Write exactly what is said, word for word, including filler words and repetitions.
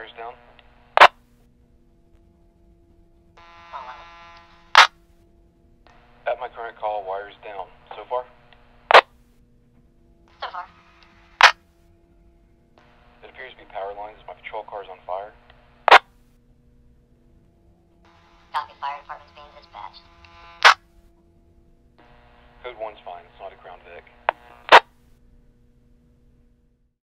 wires down? At my current call, wires down. So far? So far. It appears to be power lines as my patrol car's on fire.